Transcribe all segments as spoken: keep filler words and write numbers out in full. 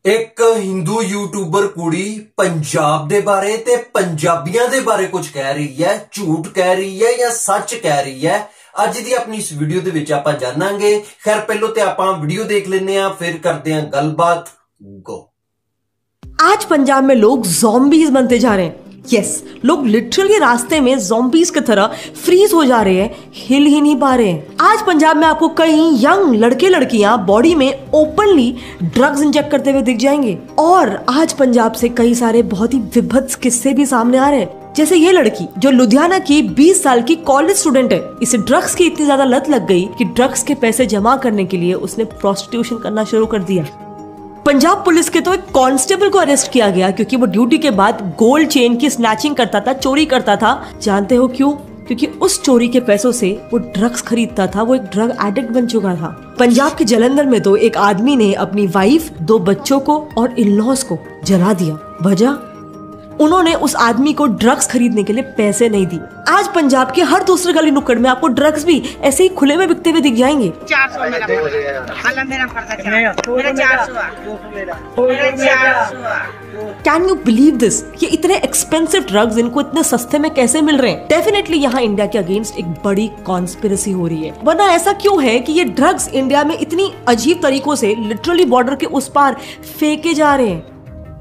एक हिंदू यूट्यूबर कुड़ी पंजाब दे बारे ते पंजाबियां दे बारे कुछ कह रही है, झूठ कह रही है या सच कह रही है। अज दी अपनी इस वीडियो दे विच आपां जानांगे। खैर पहलो ते आपां वीडियो देख लेने आ, फिर करते हैं गलबात। गो। आज पंजाब में लोग ज़ॉम्बीज बनते जा रहे हैं। यस yes, लोग लिटरली रास्ते में ज़ॉम्बीज की तरह फ्रीज हो जा रहे हैं, हिल ही नहीं पा रहे हैं। आज पंजाब में आपको कई यंग लड़के लड़कियां बॉडी में ओपनली ड्रग्स इंजेक्ट करते हुए दिख जाएंगे। और आज पंजाब से कई सारे बहुत ही विभत्स किस्से भी सामने आ रहे हैं, जैसे ये लड़की जो लुधियाना की बीस साल की कॉलेज स्टूडेंट है। इसे ड्रग्स की इतनी ज्यादा लत लग गई कि ड्रग्स के पैसे जमा करने के लिए उसने प्रोस्टिट्यूशन करना शुरू कर दिया। पंजाब पुलिस के तो एक कांस्टेबल को अरेस्ट किया गया क्योंकि वो ड्यूटी के बाद गोल्ड चेन की स्नैचिंग करता था, चोरी करता था। जानते हो क्यों? क्योंकि उस चोरी के पैसों से वो ड्रग्स खरीदता था। वो एक ड्रग एडिक्ट बन चुका था। पंजाब के जलंधर में तो एक आदमी ने अपनी वाइफ, दो बच्चों को और इन-लॉज को जला दिया। वजह? उन्होंने उस आदमी को ड्रग्स खरीदने के लिए पैसे नहीं दिए। आज पंजाब के हर दूसरे गली नुक्कड़ में आपको ड्रग्स भी ऐसे ही खुले में बिकते हुए दिख जाएंगे। Can you believe this? ये इतने एक्सपेंसिव ड्रग्स इनको इतने सस्ते में कैसे मिल रहे हैं? डेफिनेटली यहाँ इंडिया के अगेंस्ट एक बड़ी कॉन्स्पिरेसी हो रही है। वरना ऐसा क्यों है कि ये ड्रग्स इंडिया में इतनी अजीब तरीकों से लिटरली बॉर्डर के उस पार फेंके जा रहे हैं?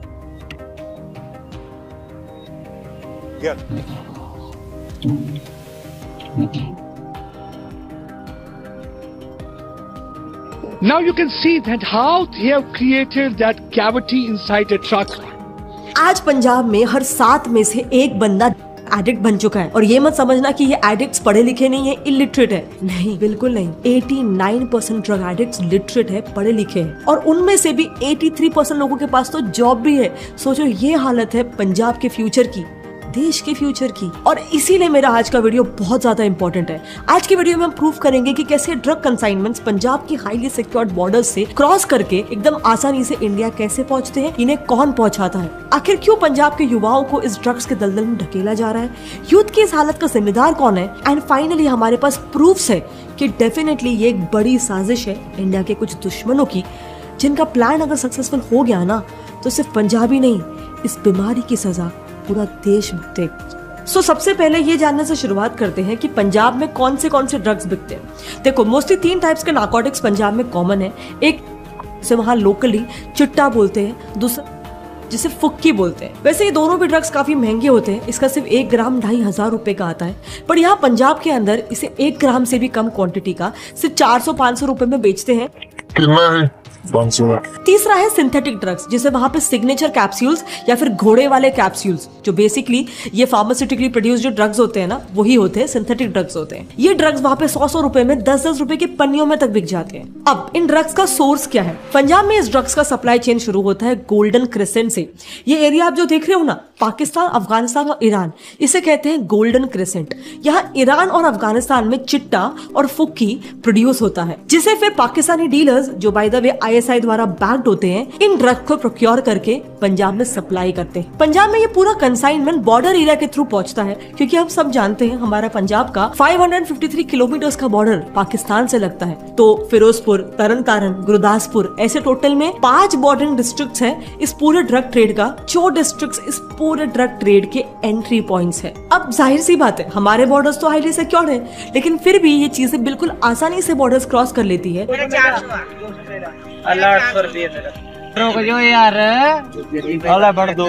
Yeah. Now you can see that how they have created that cavity inside a truck. आज पंजाब में हर सात में से एक बंदा एडिक्ट बन चुका है। और ये मत समझना कि ये एडिक्ट्स पढ़े लिखे नहीं है, इलिटरेट है। नहीं, बिल्कुल नहीं। नवासी परसेंट ड्रग एडिक्ट्स लिटरेट है, पढ़े लिखे हैं। और उनमें से भी तिरासी परसेंट लोगों के पास तो जॉब भी है। सोचो ये हालत है पंजाब के फ्यूचर की, देश के फ्यूचर की। और इसीलिए मेरा आज का वीडियो बहुत ज्यादा इंपॉर्टेंट है। आज के वीडियो में हम प्रूव करेंगे कि कैसे ड्रग कंसाइनमेंट्स पंजाब की हाईली सिक्योर्ड बॉर्डर्स से क्रॉस करके एकदम आसानी से इंडिया कैसे पहुंचते हैं, इन्हें कौन पहुंचाता है, आखिर क्यों पंजाब के युवाओं को इस ड्रग्स के दलदल में ढकेला जा रहा है, यूथ की इस हालत का जिम्मेदार कौन है, एंड फाइनली हमारे पास प्रूफ्स है कि डेफिनेटली ये एक बड़ी साजिश है इंडिया के कुछ दुश्मनों की, जिनका प्लान अगर सक्सेसफुल हो गया ना तो सिर्फ पंजाब ही नहीं, इस बीमारी की सजा पूरा देश देख। सो so, सबसे पहले ये जानने से शुरुआत करते हैं कि पंजाब में कौन से कौन से ड्रग्स बिकते हैं। देखो, मोस्टली तीन टाइप्स के नारकोटिक्स पंजाब में कॉमन है। एक से वहाँ लोकली चिट्टा बोलते हैं, दूसरा जिसे फुक्की बोलते हैं। वैसे ये दोनों भी ड्रग्स काफी महंगे होते हैं। इसका सिर्फ एक ग्राम ढाई हजार रुपए का आता है, पर यहाँ पंजाब के अंदर इसे एक ग्राम से भी कम क्वांटिटी का सिर्फ चार सौ पाँच सौ रुपए में बेचते हैं। कितना है? तीसरा है सिंथेटिक ड्रग्स, जिसे वहां पे सिग्नेचर कैप्सूल्स या फिर घोड़े वाले कैप्सूल्स, जो बेसिकली ये फार्मास्यूटिकली प्रोड्यूस जो ड्रग्स होते हैं ना, वही होते हैं, सिंथेटिक ड्रग्स होते हैं। ये ड्रग्स वहां पे सौ सौ रुपए में दस दस रुपए की पन्नियों में तक बिक जाते हैं। अब इन ड्रग्स का सोर्स क्या है? पंजाब में इस ड्रग्स का सप्लाई चेन शुरू होता है गोल्डन क्रिसेंट से। ये एरिया आप जो देख रहे हो ना, पाकिस्तान, अफगानिस्तान और ईरान, इसे कहते हैं गोल्डन क्रिसेंट। यहाँ ईरान और अफगानिस्तान में चिट्टा और फुक्की प्रोड्यूस होता है, जिसे फिर पाकिस्तानी डीलर्स, जो by the way I S I द्वारा बैक्ड होते हैं, इन ड्रग को प्रोक्योर करके पंजाब में सप्लाई करते हैं। पंजाब में ये पूरा कंसाइनमेंट बॉर्डर एरिया के थ्रू पहुंचता है, क्योंकि हम सब जानते हैं हमारा पंजाब का पाँच सौ तिरेपन किलोमीटर का बॉर्डर पाकिस्तान से लगता है। तो फिरोजपुर, तरन तारण, गुरदासपुर, ऐसे टोटल में पांच बॉर्डरिंग डिस्ट्रिक्ट्स हैं इस पूरे ड्रग ट्रेड का। जो डिस्ट्रिक्ट्स इस पूरे ड्रग ट्रेड के एंट्री पॉइंट्स है। अब जाहिर सी बात है, हमारे बॉर्डर्स तो हाईली सिक्योर्ड है, लेकिन फिर भी ये चीजें बिल्कुल आसानी से बॉर्डर्स क्रॉस कर लेती है। रुक जो यार, बढ़ दो।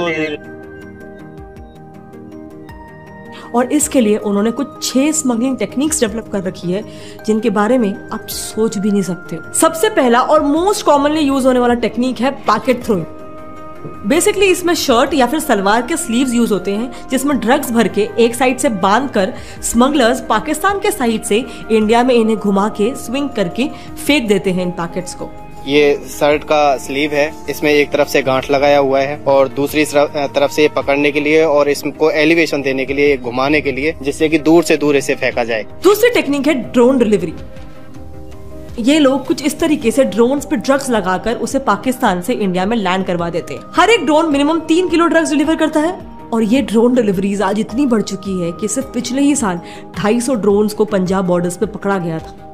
और इसके लिए उन्होंने कुछ छह स्मगलिंग टेक्निक्स डेवलप कर रखी है, जिनके बारे में आप सोच भी नहीं सकते। सबसे पहला और मोस्ट कॉमनली यूज होने वाला टेक्निक है पैकेट थ्रोइंग। बेसिकली इसमें शर्ट या फिर सलवार के स्लीव्स यूज होते हैं, जिसमें ड्रग्स भर के एक साइड से बांध कर स्मगलर्स पाकिस्तान के साइड से इंडिया में इन्हें घुमा के स्विंग करके फेंक देते हैं इन पैकेट्स को। ये शर्ट का स्लीव है, इसमें एक तरफ से गांठ लगाया हुआ है और दूसरी तरफ से पकड़ने के लिए और इसको एलिवेशन देने के लिए, घुमाने के लिए, जिससे कि दूर से दूर इसे फेंका जाए। दूसरी टेक्निक है ड्रोन डिलीवरी। ये लोग कुछ इस तरीके से ड्रोन्स पे ड्रग्स लगाकर उसे पाकिस्तान से इंडिया में लैंड करवा देते हैं। हर एक ड्रोन मिनिमम तीन किलो ड्रग्स डिलीवर करता है। और ये ड्रोन डिलीवरीज आज इतनी बढ़ चुकी है कि सिर्फ पिछले ही साल ढाई सौ ड्रोन्स को पंजाब बॉर्डर्स पे पकड़ा गया था।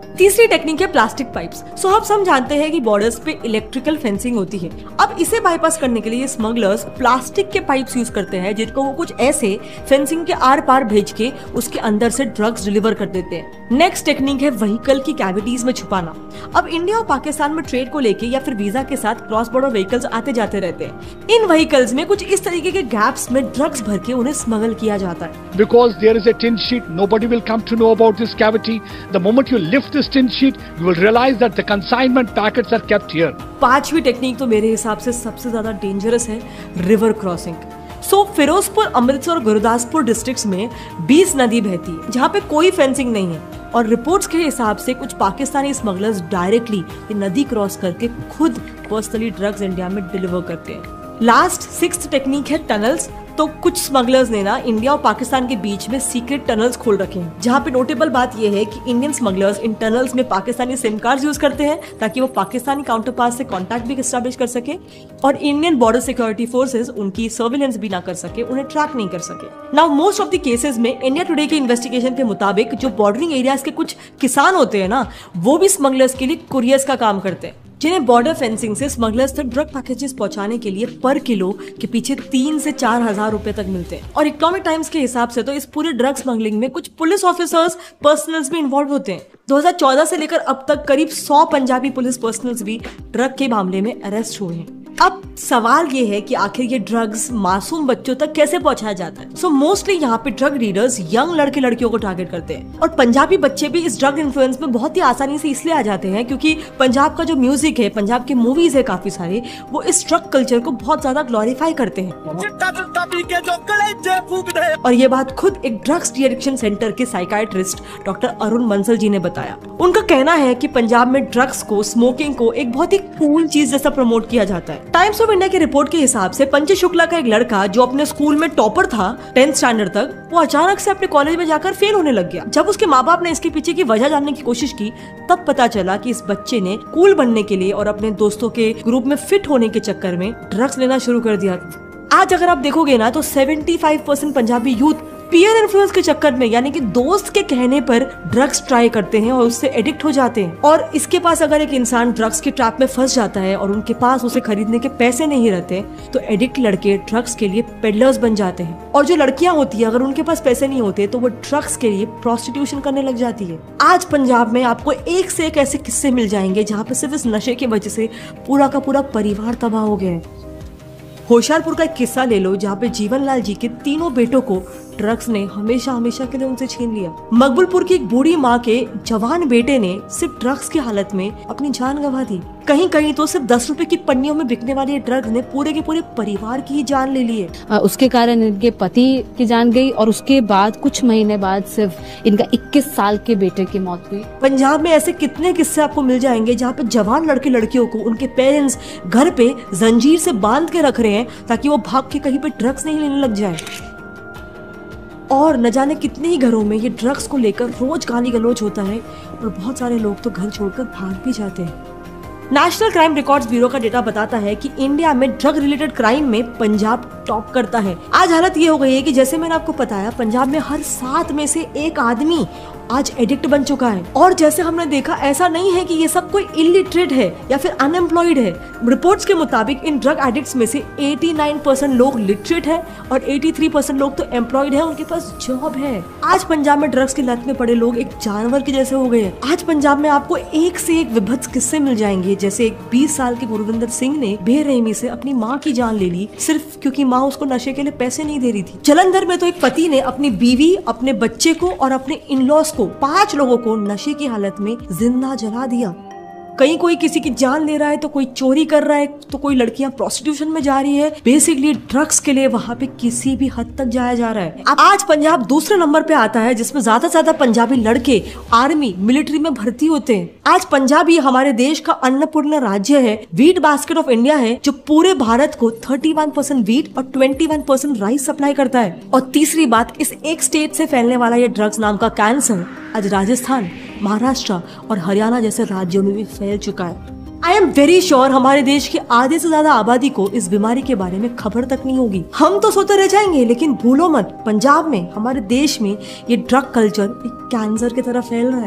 तीसरी टेक्निक है प्लास्टिक पाइप्स। सो अब हम जानते हैं कि बॉर्डर्स पे इलेक्ट्रिकल फेंसिंग होती है। अब इसे बाईपास करने के लिए स्मगलर्स प्लास्टिक के पाइप्स यूज करते हैं, जिनको वो कुछ ऐसे फेंसिंग के आर पार भेज के उसके अंदर से ड्रग्स डिलीवर कर देते हैं। नेक्स्ट टेक्निक है व्हीकल की कैविटीज में छुपाना। अब इंडिया और पाकिस्तान में ट्रेड को लेके या फिर वीजा के साथ क्रॉस बॉर्डर व्हीकल्स आते जाते रहते हैं। इन व्हीकल्स में कुछ इस तरीके के गैप्स में ड्रग्स भर के उन्हें स्मगल किया जाता है। Because there is a tin sheet, nobody will come to know about this cavity. The moment you lift this tin sheet, you will realize that the consignment packets are kept here. पांचवी technique तो मेरे हिसाब से सबसे ज्यादा dangerous है, river crossing. So so, Ferozepur, Amritsar और Gurdaspur districts में बीस नदी बहती है, जहाँ पे कोई फेंसिंग नहीं है, और रिपोर्ट्स के हिसाब से कुछ पाकिस्तानी स्मगलर्स डायरेक्टली ये नदी क्रॉस करके खुद पर्सनली ड्रग्स इंडिया में डिलीवर करते हैं। लास्ट सिक्स्थ टेक्निक है टनल्स। तो कुछ स्मगलर्स ने ना इंडिया और पाकिस्तान के बीच में सीक्रेट टनल्स खोल रखे हैं, जहाँ पे नोटेबल बात यह है कि इंडियन स्मगलर्स इन टनल्स में पाकिस्तानी सिम कार्ड यूज करते हैं ताकि वो पाकिस्तानी काउंटर पास से कॉन्टैक्ट भी एस्टैब्लिश कर सके और इंडियन बॉर्डर सिक्योरिटी फोर्सेस उनकी सर्विलेंस भी ना कर सके, उन्हें ट्रैक नहीं कर सके। Now most of the cases में इंडिया टुडे के इन्वेस्टिगेशन के मुताबिक जो बॉर्डरिंग एरियाज के कुछ किसान होते हैं ना, वो भी स्मगलर्स के लिए कुरियर्स का काम करते हैं, जिन्हें बॉर्डर फेंसिंग से स्मगलर्स तक ड्रग पैकेजेस पहुंचाने के लिए पर किलो के पीछे तीन से चार हजार रुपए तक मिलते हैं। और इकोनॉमिक टाइम्स के हिसाब से तो इस पूरे ड्रग स्मगलिंग में कुछ पुलिस ऑफिसर्स, पर्सनल्स भी इन्वॉल्व होते हैं। दो हज़ार चौदह से लेकर अब तक करीब सौ पंजाबी पुलिस पर्सनल्स भी ड्रग के मामले में अरेस्ट हुए हैं। अब सवाल ये है कि आखिर ये ड्रग्स मासूम बच्चों तक कैसे पहुंचाया जाता है। सो मोस्टली यहाँ पे ड्रग डीलर्स यंग लड़के लड़कियों को टारगेट करते हैं, और पंजाबी बच्चे भी इस ड्रग इन्फ्लुएंस में बहुत ही आसानी से इसलिए आ जाते हैं क्योंकि पंजाब का जो म्यूजिक है, पंजाब के मूवीज है काफी सारे, वो इस ड्रग कल्चर को बहुत ज्यादा ग्लोरीफाई करते हैं। और ये बात खुद एक ड्रग्स डी एडिक्शन सेंटर के साइकाइट्रिस्ट डॉक्टर अरुण मंसल जी ने बताया। उनका कहना है कि पंजाब में ड्रग्स को, स्मोकिंग को एक बहुत ही कूल चीज जैसा प्रमोट किया जाता है। टाइम्स ऑफ इंडिया की रिपोर्ट के हिसाब से पंच शुक्ला का एक लड़का जो अपने स्कूल में टॉपर था टेंथ स्टैंडर्ड तक, वो अचानक से अपने कॉलेज में जाकर फेल होने लग गया। जब उसके माँ बाप ने इसके पीछे की वजह जानने की कोशिश की, तब पता चला कि इस बच्चे ने कूल बनने के लिए और अपने दोस्तों के ग्रुप में फिट होने के चक्कर में ड्रग्स लेना शुरू कर दिया। आज अगर आप देखोगे ना तो पचहत्तर percent Punjabi youth peer influence के चक्कर में, यानी कि दोस्त के कहने पर ड्रग्स ट्राई करते हैं और उससे एडिक्ट हो जाते हैं। और इसके पास अगर एक इंसान ड्रग्स के ट्रैप में फंस जाता है और उनके पास उसे खरीदने के पैसे नहीं रहते, तो एडिक्ट लड़के ड्रग्स के लिए पेडलर्स बन जाते हैं। और जो लड़कियां होती है, अगर उनके पास पैसे नहीं होते तो वो ड्रग्स के लिए प्रोस्टिट्यूशन करने लग जाती है। आज पंजाब में आपको एक से एक ऐसे किस्से मिल जाएंगे जहाँ पे सिर्फ इस नशे की वजह से पूरा का पूरा परिवार तबाह हो गया है। होशियारपुर का एक किस्सा ले लो, जहाँ पे जीवन लाल जी के तीनों बेटों को ड्रग्स ने हमेशा हमेशा के लिए उनसे छीन लिया। मकबुलपुर की एक बूढ़ी माँ के जवान बेटे ने सिर्फ ड्रग्स की हालत में अपनी जान गंवा दी। कहीं कहीं तो सिर्फ दस रुपए की पन्नियों में बिकने वाले ड्रग्स ने पूरे के पूरे परिवार की जान ले ली है। उसके कारण इनके पति की जान गई और उसके बाद कुछ महीने बाद सिर्फ इनका इक्कीस साल के बेटे की मौत हुई। पंजाब में ऐसे कितने किस्से आपको मिल जाएंगे जहाँ पे जवान लड़के लड़कियों को उनके पेरेंट्स घर पे जंजीर से बांध के रख रहे हैं ताकि वो भाग के कहीं पे ड्रग्स नहीं लेने लग जाए। और न जाने कितने ही घरों में ये ड्रग्स को लेकर रोज गाली गलौज होता है और बहुत सारे लोग तो घर छोड़कर भाग भी जाते हैं। नेशनल क्राइम रिकॉर्ड्स ब्यूरो का डेटा बताता है कि इंडिया में ड्रग रिलेटेड क्राइम में पंजाब टॉप करता है। आज हालत ये हो गई है कि जैसे मैंने आपको बताया, पंजाब में हर सात में से एक आदमी आज एडिक्ट बन चुका है। और जैसे हमने देखा, ऐसा नहीं है कि ये सब कोई इलिटरेट है या फिर अनएम्प्लॉयड है। रिपोर्ट्स के मुताबिक इन ड्रग एडिक्ट्स में से नवासी परसेंट लोग लिटरेट है और तिरासी परसेंट लोग तो एम्प्लॉयड है, उनके पास जॉब है। आज पंजाब में ड्रग्स की लत में पड़े लोग एक जानवर के जैसे हो गए हैं। आज पंजाब में आपको एक से एक विभत्स किस्से मिल जाएंगे, जैसे एक बीस साल के गुरविंदर सिंह ने बेरहमी से अपनी माँ की जान ले ली सिर्फ क्योंकि माँ उसको नशे के लिए पैसे नहीं दे रही थी। जलंधर में तो एक पति ने अपनी बीवी, अपने बच्चे को और अपने इन लॉज को, पांच लोगों को नशे की हालत में जिंदा जला दिया। कहीं कोई किसी की जान ले रहा है, तो कोई चोरी कर रहा है, तो कोई लड़कियां प्रोस्टिट्यूशन में जा रही है। बेसिकली ड्रग्स के लिए वहाँ पे किसी भी हद तक जाया जा रहा है। आज पंजाब दूसरे नंबर पे आता है जिसमें ज्यादा से ज्यादा पंजाबी लड़के आर्मी, मिलिट्री में भर्ती होते हैं। आज पंजाब ही हमारे देश का अन्नपूर्ण राज्य है, वीट बास्केट ऑफ इंडिया है, जो पूरे भारत को इकतीस परसेंट वीट और इक्कीस परसेंट राइस सप्लाई करता है। और तीसरी बात, इस एक स्टेट से फैलने वाला ये ड्रग्स नाम का कैंसर आज राजस्थान, महाराष्ट्र और हरियाणा जैसे राज्यों में भी फैल चुका है। आई एम वेरी श्योर हमारे देश की आधे से ज्यादा आबादी को इस बीमारी के बारे में खबर तक नहीं होगी। हम तो सोते रह जाएंगे, लेकिन भूलो मत, पंजाब में, हमारे देश में ये ड्रग कल्चर एक कैंसर की तरह फैल रहा है।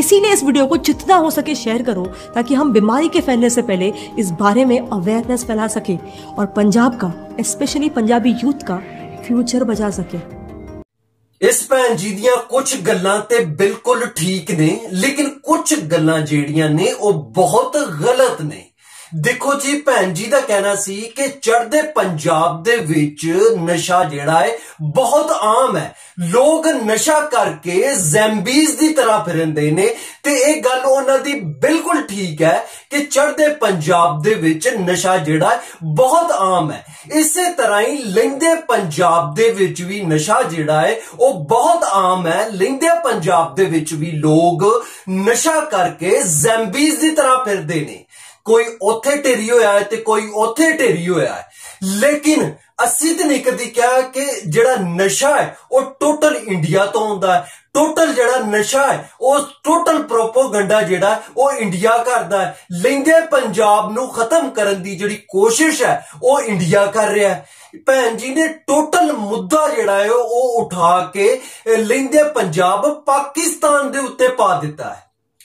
इसीलिए इस वीडियो को जितना हो सके शेयर करो ताकि हम बीमारी के फैलने से पहले इस बारे में अवेयरनेस फैला सके और पंजाब का, स्पेशली पंजाबी यूथ का फ्यूचर बचा सके। इस भैन जी दियां कुछ गल्लां ते बिल्कुल ठीक ने, लेकिन कुछ गल्लां जेड़ियां ने वो बहुत गलत ने। देखो जी, भैन जी दा कहना सी कि चढ़दे पंजाब दे विच नशा जेड़ा है बहुत आम है, लोग नशा करके ज़ैम्बीज़ दी तरह फिरंदे ने ते एक गल उन्हां दी बिल्कुल ठीक है कि चढ़दे पंजाब दे विच नशा जेड़ा है बहुत आम है। इसे तरह ही लैंदे पंजाब दे विच भी नशा जेड़ा है वो बहुत आम है। लैंदे पंजाब दे विच भी लोग नशा करके ज़ैम्बीज़ दी तरह फिरदे ने, कोई ओथे ढेरी होया है ते कोई ओथे ढेरी होया है। लेकिन असी ते नहीं कदी क्या कि जेड़ा नशा है वो टोटल इंडिया तो होंदा है, टोटल जेड़ा नशा है वो टोटल प्रोपोगंडा जेड़ा वो इंडिया करदा है। लैंदे पंजाब नू खत्म करन दी जेड़ी कोशिश है वो इंडिया कर रहा है। भैन जी ने टोटल मुद्दा जेड़ा है वो उठा के लैंदे पंजाब पाकिस्तान दे उत्ते पा दिता है।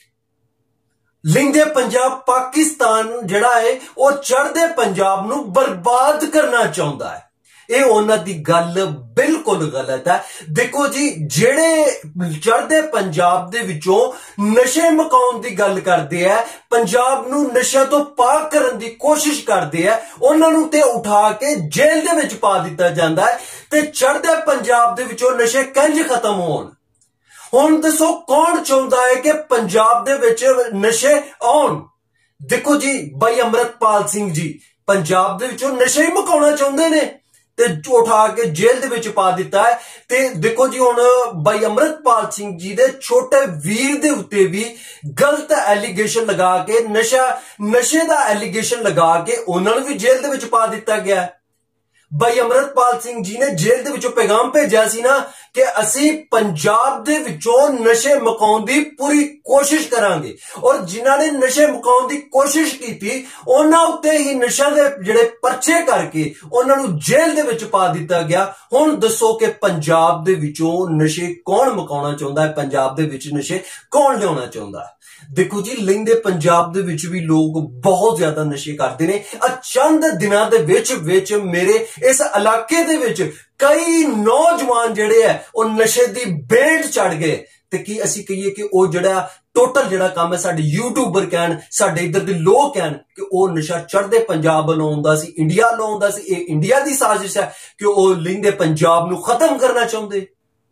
लैंदे पंजाब पाकिस्तान जेड़ा है वो चढ़दे पंजाब नू बर्बाद करना चाहता है। ये उन्हां दी गल बिल्कुल गलत है। देखो जी, जेड़े चढ़दे पंजाब दे विचों नशे मकाउण दी गल करदे है, पंजाब नू नशा तो पाक करन दी कोशिश करदे है, उन्हां नू ते उठा के जेल दे विच पा दिता जांदा है ते चढ़दे पंजाब दे विचों नशे कंज खत्म होण। हुण दसो कौन चाहता है कि पंजाब दे विच नशे आउण? देखो जी, भाई अमृतपाल सिंह जी पंजाब दे विचों नशे ही मुकाउणा चाहुंदे ने ते उठा के जेल दे विच पा दिता है। ते देखो जी, हुण भाई अमृतपाल सिंह जी दे छोटे वीर दे उत्ते भी गलत एलिगेशन लगा के नशा नशे दा एलिगेशन लगा के उन्हां नूं भी जेल दे विच पा दिता गया है। भाई अमृतपाल सिंह जी ने जेल दे विचों पैगाम भेजा सी ना कि असी पंजाब दे विचों नशे मुकाउण दी पूरी कोशिश करांगे, और जिन्हां ने नशे मुकाउण दी कोशिश कीती उन्हां उत्ते ही नशा दे जेड़े पर्चे करके उन्हां नूं जेल दे विच पा दिता गया। हुण दसो कि पंजाब दे विचों नशे कौन मुकाउणा चाहुंदा है, पंजाब दे विच नशे कौन लियाउणा चाहुंदा है? देखो जी, लैंदे पंजाब दे विच भी लोग बहुत ज्यादा नशे करते ने। चंद दिनां दे विच विच मेरे इस इलाके दे विच कई नौजवान जेड़े है वो नशे दी भेंट चढ़ गए। ते की असी कहिए कि वो जेड़ा टोटल जेड़ा काम है साडे यूट्यूबर कहन, साडे इधर दे लोग कहन कि वो नशा चढ़दे पंजाब वालों आउंदा सी, इंडिया वालों आउंदा सी। ये इंडिया दी साजिश है कि वो लैंदे पंजाब नूं खत्म करना चाहुंदे?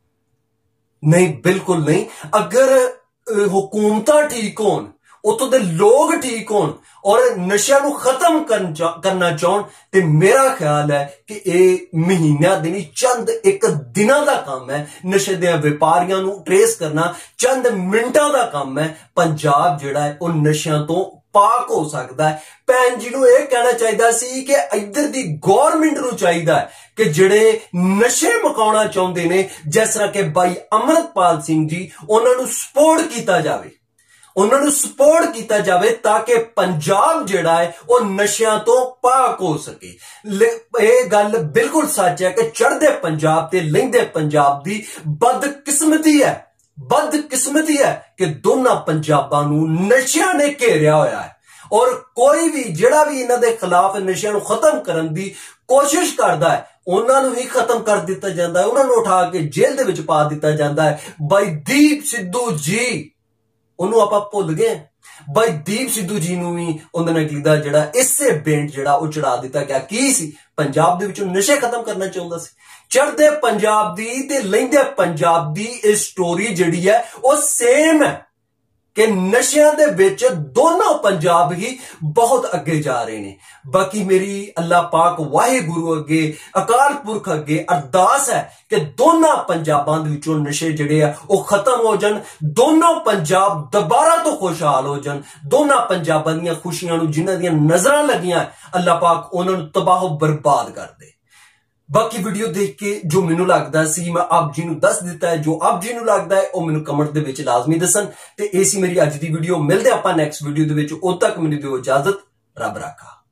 नहीं, बिल्कुल नहीं। अगर हुकूमतां ठीक होन, उतों दे लोग ठीक होन और नशा नूं खत्म करना चाहन ते मेरा ख्याल है कि ये महीना दिन चंद एक दिनां दा काम है। नशे दे व्यापारियां नूं ट्रेस करना चंद मिंटां दा काम है। पंजाब जेड़ा है वो नशियां तो पाक हो सकता है। भैन जी नूं यह कहना चाहिदा सी कि इधर दी गौरमेंट नूं चाहिदा है कि जेड़े नशे मुकाउणा चाहुंदे ने, जिस तरह के भाई अमृतपाल सिंह जी, उन्हां नूं सपोर्ट कीता जावे, उन्हां नूं सपोर्ट कीता जावे ताकि पंजाब जेड़ा है वो नशियां तो पाक हो सके। ये गल बिल्कुल सच है कि चढ़दे पंजाब ते लैंदे पंजाब दी बदकिस्मती है, बदकिस्मती है कि दोनों पंजाबां नूं नशियां ने घेरिया होया है, और कोई भी जेड़ा भी इन्हां दे खिलाफ नशियां नूं खत्म करन दी कोशिश करदा है उन्हां नूं ही खत्म कर दिता जांदा है, उन्हां नूं उठा के जेल दे विच पा दिता जांदा है। भाई दीप सिद्धू जी उन्होंने आप भुल गए। भाई दीप सिद्धू जी नूं भी उन्होंने कीदा जेड़ा इसे बेंट जेड़ा वो चढ़ा दिता गया। की सी? पंजाब दे विचों नशे खत्म करना चाहुंदा सी। चढ़दे पंजाब दी ते लैंदे पंजाब दी इह स्टोरी जेड़ी है वो सेम है कि नशियां दे विच दोनों पंजाब ही बहुत अगे जा रहे ने। बाकी मेरी अल्लाह पाक वाहिगुरु अगे, अकाल पुरख अगे अरदास है कि दोनों पंजाबां दे विचों नशे जेड़े आ वो खत्म हो जान, दोनों पंजाब दोबारा तो खुशहाल हो जान, दोनों पंजाबां दीयां खुशियां नूं जिन्हां दीयां नजरां लगियां अल्लाह पाक उन्हां नूं तबाह बर्बाद कर दे। बाकी वीडियो देख के जो मैनू लगता सी मैं आप जी नूं दस दिता है, जो आप जी नूं लगता है वह मैनू कमेंट दे विच लाजमी दसन। ते ऐसी मेरी अज दी वीडियो, मिलदे आपां नैक्सट वीडियो दे विच, उद तक मैनू दिओ इजाजत, रब राखा।